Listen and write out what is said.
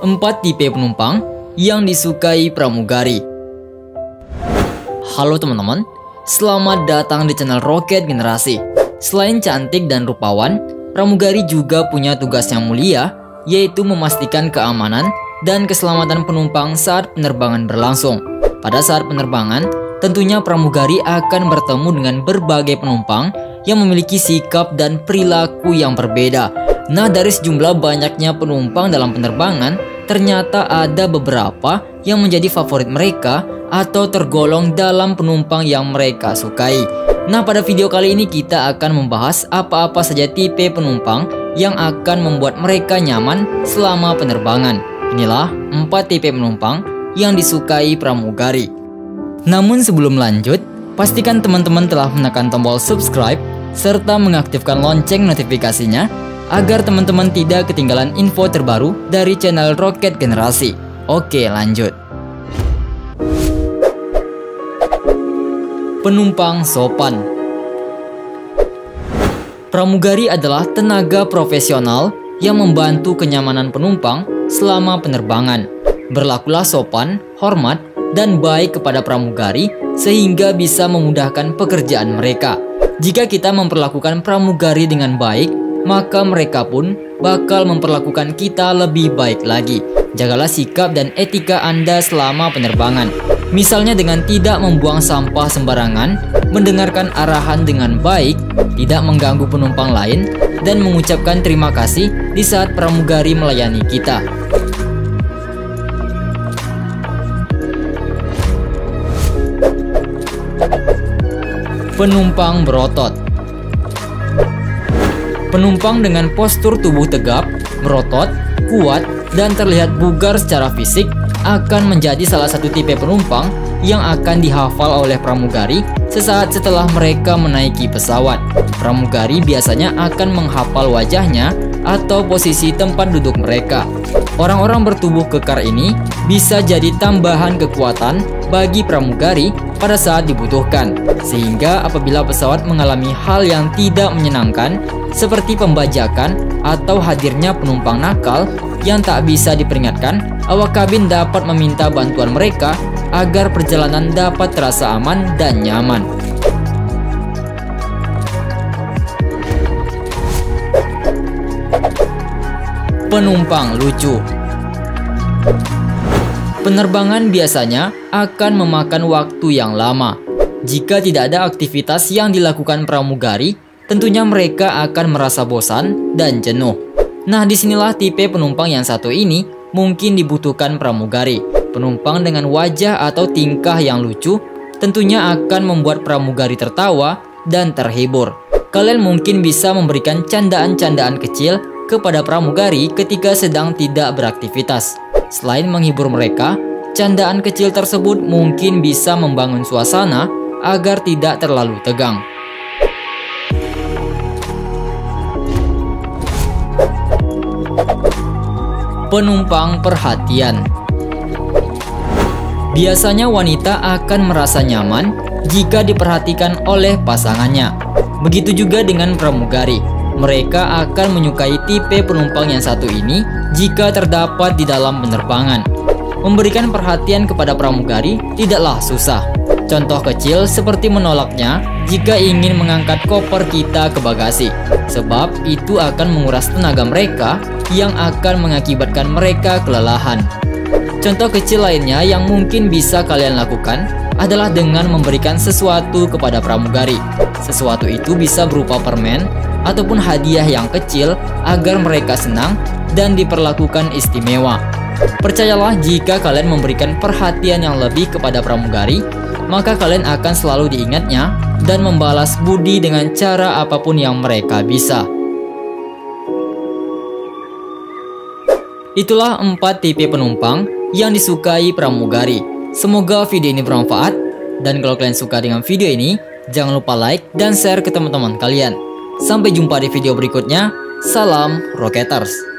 4 tipe penumpang yang disukai pramugari. Halo teman-teman, selamat datang di channel Roket Generasi. Selain cantik dan rupawan, pramugari juga punya tugas yang mulia, yaitu memastikan keamanan dan keselamatan penumpang saat penerbangan berlangsung. Pada saat penerbangan, tentunya pramugari akan bertemu dengan berbagai penumpang yang memiliki sikap dan perilaku yang berbeda. Nah, dari sejumlah banyaknya penumpang dalam penerbangan, ternyata ada beberapa yang menjadi favorit mereka atau tergolong dalam penumpang yang mereka sukai. Nah, pada video kali ini kita akan membahas apa-apa saja tipe penumpang yang akan membuat mereka nyaman selama penerbangan. Inilah 4 tipe penumpang yang disukai pramugari. Namun sebelum lanjut, pastikan teman-teman telah menekan tombol subscribe serta mengaktifkan lonceng notifikasinya agar teman-teman tidak ketinggalan info terbaru dari channel Roket Generasi. Oke, lanjut. Penumpang sopan. Pramugari adalah tenaga profesional yang membantu kenyamanan penumpang selama penerbangan. Berlakulah sopan, hormat, dan baik kepada pramugari sehingga bisa memudahkan pekerjaan mereka. Jika kita memperlakukan pramugari dengan baik, maka mereka pun bakal memperlakukan kita lebih baik lagi. Jagalah sikap dan etika Anda selama penerbangan. Misalnya dengan tidak membuang sampah sembarangan, mendengarkan arahan dengan baik, tidak mengganggu penumpang lain, dan mengucapkan terima kasih di saat pramugari melayani kita. Penumpang berotot. Penumpang dengan postur tubuh tegap, berotot, kuat, dan terlihat bugar secara fisik akan menjadi salah satu tipe penumpang yang akan dihafal oleh pramugari sesaat setelah mereka menaiki pesawat. Pramugari biasanya akan menghafal wajahnya atau posisi tempat duduk mereka. Orang-orang bertubuh kekar ini bisa jadi tambahan kekuatan bagi pramugari pada saat dibutuhkan, sehingga apabila pesawat mengalami hal yang tidak menyenangkan seperti pembajakan atau hadirnya penumpang nakal yang tak bisa diperingatkan, awak kabin dapat meminta bantuan mereka agar perjalanan dapat terasa aman dan nyaman. Penumpang lucu. Penerbangan biasanya akan memakan waktu yang lama. Jika tidak ada aktivitas yang dilakukan pramugari, tentunya mereka akan merasa bosan dan jenuh. Nah, disinilah tipe penumpang yang satu ini mungkin dibutuhkan pramugari. Penumpang dengan wajah atau tingkah yang lucu tentunya akan membuat pramugari tertawa dan terhibur. Kalian mungkin bisa memberikan candaan-candaan kecil kepada pramugari ketika sedang tidak beraktivitas. Selain menghibur mereka, candaan kecil tersebut mungkin bisa membangun suasana agar tidak terlalu tegang. Penumpang perhatian. Biasanya wanita akan merasa nyaman jika diperhatikan oleh pasangannya. Begitu juga dengan pramugari. Mereka akan menyukai tipe penumpang yang satu ini jika terdapat di dalam penerbangan. Memberikan perhatian kepada pramugari tidaklah susah. Contoh kecil seperti menolaknya jika ingin mengangkat koper kita ke bagasi, sebab itu akan menguras tenaga mereka yang akan mengakibatkan mereka kelelahan. Contoh kecil lainnya yang mungkin bisa kalian lakukan adalah dengan memberikan sesuatu kepada pramugari. Sesuatu itu bisa berupa permen ataupun hadiah yang kecil agar mereka senang dan diperlakukan istimewa. Percayalah, jika kalian memberikan perhatian yang lebih kepada pramugari, maka kalian akan selalu diingatnya dan membalas budi dengan cara apapun yang mereka bisa. Itulah 4 tipe penumpang yang disukai pramugari. Semoga video ini bermanfaat, dan kalau kalian suka dengan video ini, jangan lupa like dan share ke teman-teman kalian. Sampai jumpa di video berikutnya. Salam Roketers.